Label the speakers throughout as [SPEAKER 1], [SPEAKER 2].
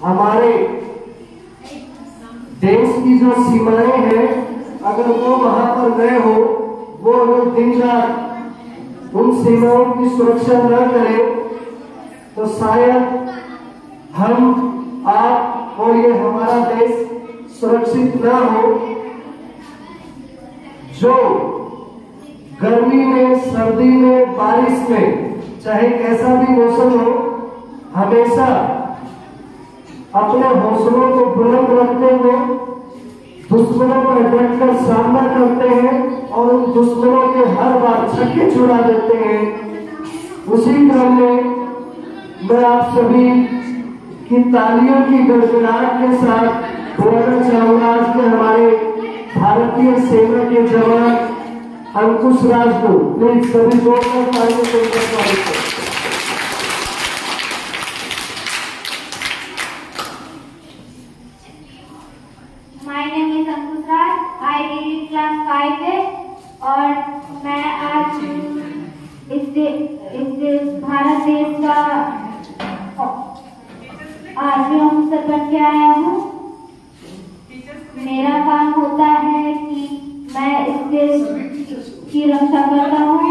[SPEAKER 1] हमारे देश की जो सीमाएं हैं, अगर वो वहां पर गए हो, वो अगर दिन रात उन सीमाओं की सुरक्षा न करें, तो शायद हम, आप और ये हमारा देश सुरक्षित न हो। जो गर्मी में, सर्दी में, बारिश में, चाहे कैसा भी मौसम हो, हमेशा अपने हौसलों को बुलंद रखते हुए दुश्मनों पर डटकर सामना करते हैं और उन दुश्मनों के हर बार छक्के छुड़ा देते हैं। उसी क्रम में मैं आप सभी की तालियों की गड़गड़ाहट के साथ बोलना चाहूंगा आज के हमारे भारतीय सेना के जवान अंकुश राज को। प्लीज सभी जोरदार तालियों से उनका स्वागत करें।
[SPEAKER 2] My name is Ankush Raj. I read class 5 और मैं आज इस भारत देश का आर्मी ऑफिसर बन के आया हूँ। मेरा काम होता है कि मैं इस देश की रक्षा करता हूँ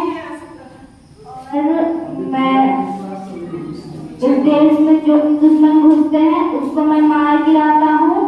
[SPEAKER 2] और मैं इस देश में जो दुश्मन घुसते हैं उसको मैं मार गिराता हूँ।